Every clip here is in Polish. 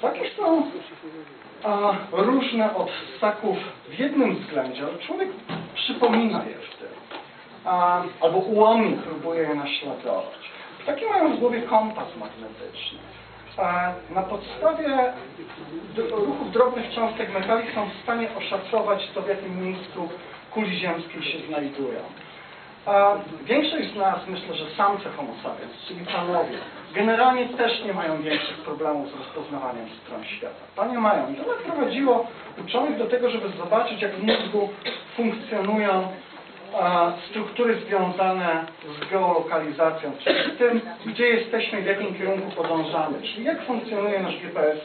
Ptaki są różne od ssaków w jednym względzie, ale człowiek przypomina je w tym. Albo ułomnie próbuje je naśladować. Ptaki mają w głowie kompas magnetyczny. Na podstawie ruchów drobnych cząstek metali są w stanie oszacować to, w jakim miejscu kuli ziemskiej się znajdują. Większość z nas, myślę, że samce homo sapiens, czyli panowie, generalnie też nie mają większych problemów z rozpoznawaniem stron świata. Panie mają. I to prowadziło uczonych do tego, żeby zobaczyć, jak w mózgu funkcjonują struktury związane z geolokalizacją, czyli z tym, gdzie jesteśmy, w jakim kierunku podążamy, czyli jak funkcjonuje nasz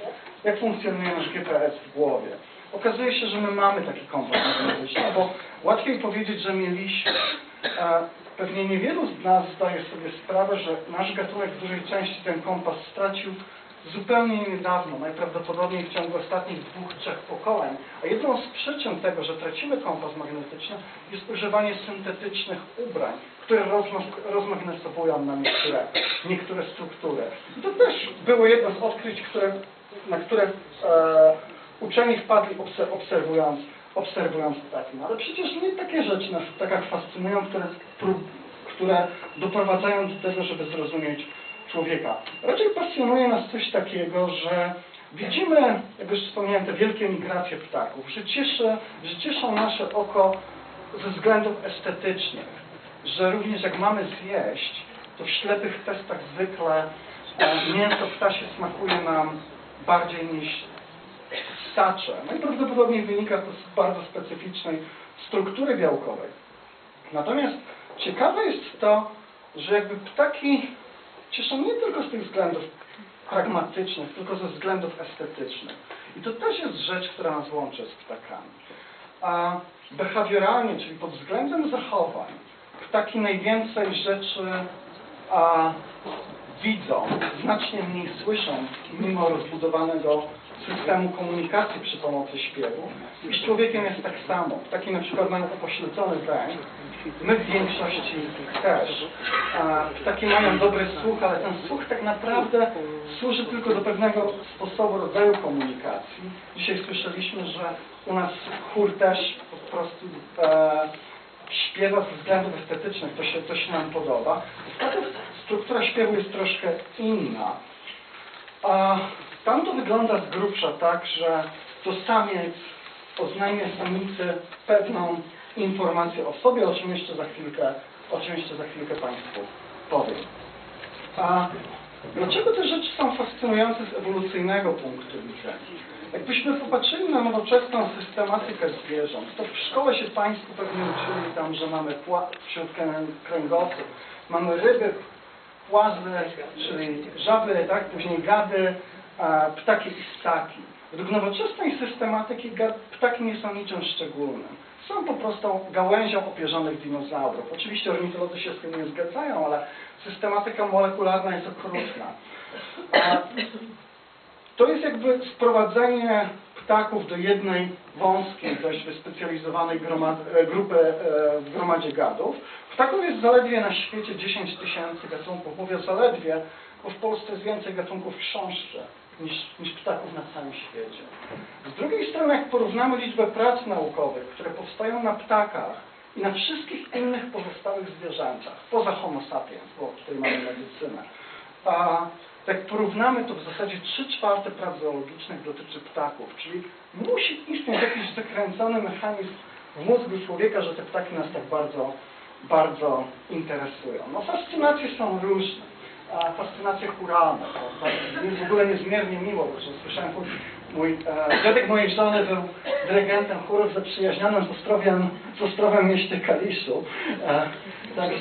GPS w głowie. Okazuje się, że my mamy taki kompas magnetyczny, bo łatwiej powiedzieć, że mieliśmy. Pewnie niewielu z nas zdaje sobie sprawę, że nasz gatunek w dużej części ten kompas stracił zupełnie niedawno, najprawdopodobniej w ciągu ostatnich 2-3 pokoleń. A jedną z przyczyn tego, że tracimy kompas magnetyczny, jest używanie syntetycznych ubrań, które rozmagnetowują nam niektóre struktury. I to też było jedno z odkryć, na które uczeni wpadli obserwując ptaki. No, ale przecież nie takie rzeczy nas w ptakach fascynują, które doprowadzają do tego, żeby zrozumieć człowieka. Raczej pasjonuje nas coś takiego, że widzimy, jak już wspomniałem, te wielkie migracje ptaków, że cieszą nasze oko ze względów estetycznych, że również jak mamy zjeść, to w ślepych testach zwykle mięso ptasie smakuje nam bardziej niż ssacze. No i prawdopodobnie wynika to z bardzo specyficznej struktury białkowej. Natomiast ciekawe jest to, że jakby ptaki cieszą nie tylko z tych względów pragmatycznych, tylko ze względów estetycznych. I to też jest rzecz, która nas łączy z ptakami. A behawioralnie, czyli pod względem zachowań, ptaki najwięcej rzeczy widzą, znacznie mniej słyszą, mimo rozbudowanego systemu komunikacji przy pomocy śpiewu. I z człowiekiem jest tak samo. Ptaki na przykład mają upośledzony węch, my w większości też. Ptaki mają dobry słuch, ale ten słuch tak naprawdę służy tylko do pewnego sposobu, rodzaju komunikacji. Dzisiaj słyszeliśmy, że u nas chór też po prostu śpiewa ze względów estetycznych, to się nam podoba. Struktura śpiewu jest troszkę inna. Tam to wygląda z grubsza tak, że to samiec oznajmia samicy pewną informację o sobie, o czym jeszcze za chwilkę Państwu powiem. Dlaczego te rzeczy są fascynujące z ewolucyjnego punktu widzenia? Jakbyśmy popatrzyli na nowoczesną systematykę zwierząt, to w szkole się Państwo pewnie uczyli tam, że mamy wśród kręgowców, mamy ryby, płazy, czyli żaby, tak? Później gady, ptaki i ssaki. Według nowoczesnej systematyki ptaki nie są niczym szczególnym. Są po prostu gałęzią opierzonych dinozaurów. Oczywiście ornitolodzy się z tym nie zgadzają, ale systematyka molekularna jest okrutna. To jest jakby sprowadzenie ptaków do jednej wąskiej, dość wyspecjalizowanej grupy w gromadzie gadów. Ptaków jest zaledwie na świecie 10 000 gatunków. Mówię zaledwie, bo w Polsce jest więcej gatunków chrząszczy niż ptaków na całym świecie. Z drugiej strony, jak porównamy liczbę prac naukowych, które powstają na ptakach i na wszystkich innych pozostałych zwierzętach, poza Homo sapiens, bo tutaj mamy medycynę, jak porównamy, to w zasadzie 3/4 prac zoologicznych dotyczy ptaków, czyli musi istnieć jakiś zakręcony mechanizm w mózgu człowieka, że te ptaki nas tak bardzo interesują. No fascynacje są różne. Fascynacje chóralne. Jest w ogóle niezmiernie miło, bo słyszałem, dziadek mojej żony był dyrygentem chórów zaprzyjaźnionym z Ostrowem mieście Kaliszu. Także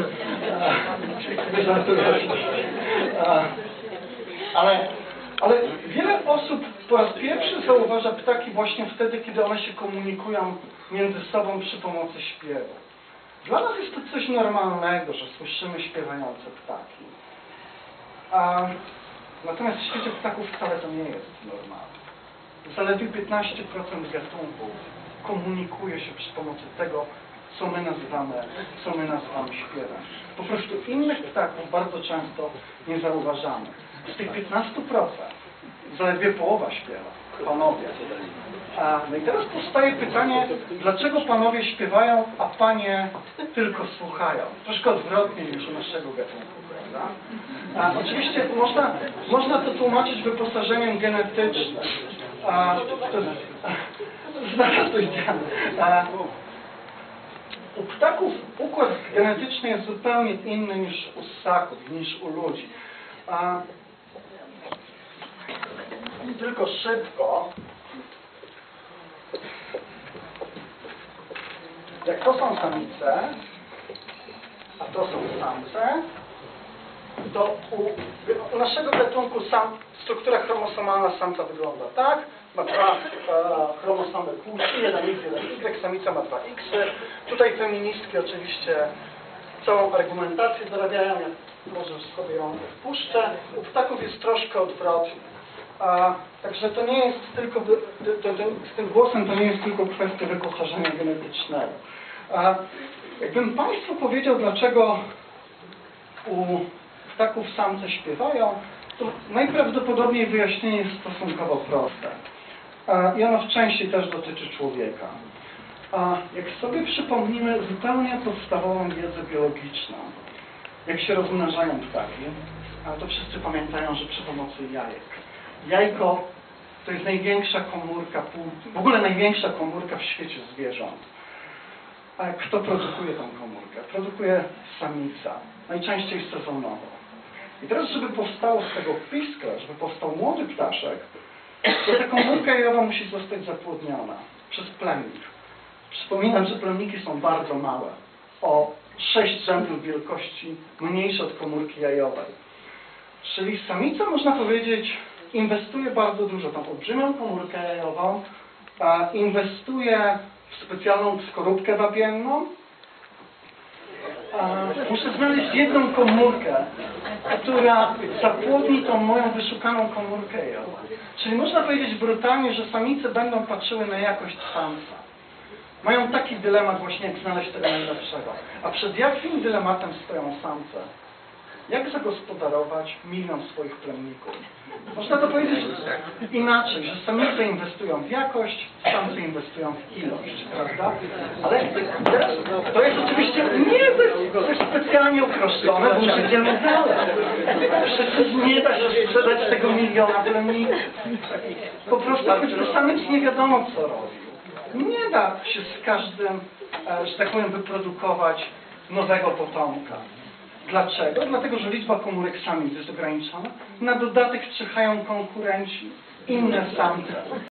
ale wiele osób po raz pierwszy zauważa ptaki właśnie wtedy, kiedy one się komunikują między sobą przy pomocy śpiewu. Dla nas jest to coś normalnego, że słyszymy śpiewające ptaki. Natomiast w świecie ptaków wcale to nie jest normalne. Zaledwie 15% gatunków komunikuje się przy pomocy tego, co my nazywamy śpiewem. Po prostu innych ptaków bardzo często nie zauważamy. Z tych 15% zaledwie połowa śpiewa, panowie. No i teraz powstaje pytanie, dlaczego panowie śpiewają, a panie tylko słuchają? Troszkę odwrotnie niż u naszego gatunku, prawda? Oczywiście można to tłumaczyć wyposażeniem genetycznym. Znalazłeś u ptaków układ genetyczny jest zupełnie inny niż u ssaków, niż u ludzi. Tylko szybko. Jak to są samice, a to są samce, to u naszego gatunku struktura chromosomalna samca wygląda tak. Ma dwa chromosomy płci, jeden X, jeden Y, samica ma 2 X. Tutaj feministki oczywiście całą argumentację dorabiają, jak możesz sobie ją wpuszczę. U ptaków jest troszkę odwrotnie. Także to nie jest tylko, z tym głosem to nie jest tylko kwestia wyposażenia genetycznego. Jakbym Państwu powiedział, dlaczego u ptaków samce śpiewają, to najprawdopodobniej wyjaśnienie jest stosunkowo proste. I ono w części też dotyczy człowieka. Jak sobie przypomnimy zupełnie podstawową wiedzę biologiczną, jak się rozmnażają ptaki, to wszyscy pamiętają, że przy pomocy jajek. Jajko to jest największa komórka, w ogóle największa komórka w świecie zwierząt. A kto produkuje tą komórkę? Produkuje samica, najczęściej sezonowo. I teraz, żeby powstało z tego piskra, żeby powstał młody ptaszek, to ta komórka jajowa musi zostać zapłodniona przez plemnik. Przypominam, że plemniki są bardzo małe, o 6 rzędów wielkości mniejsze od komórki jajowej. Czyli samica, można powiedzieć, inwestuje bardzo dużo, tą olbrzymią komórkę jajową, inwestuje w specjalną skorupkę wapienną. Muszę znaleźć jedną komórkę, która zapłodni tą moją wyszukaną komórkę jajową. Czyli można powiedzieć brutalnie, że samice będą patrzyły na jakość samca. Mają taki dylemat właśnie, jak znaleźć tego najlepszego. A przed jakim dylematem stoją samce? Jak zagospodarować 1 000 000 swoich plemników? Można to powiedzieć inaczej, że samice inwestują w jakość, samce inwestują w ilość, prawda? Ale teraz, to jest oczywiście, nie, to jest specjalnie uproszczone, bo już idziemy dalej. Przecież nie da się sprzedać tego 1 000 000 plemników. Po prostu choćby samiec nie wiadomo co robi. Nie da się z każdym, że tak powiem, wyprodukować nowego potomka. Dlaczego? Dlatego, że liczba komórek samic jest ograniczona. Na dodatek czyhają konkurenci, inne samce.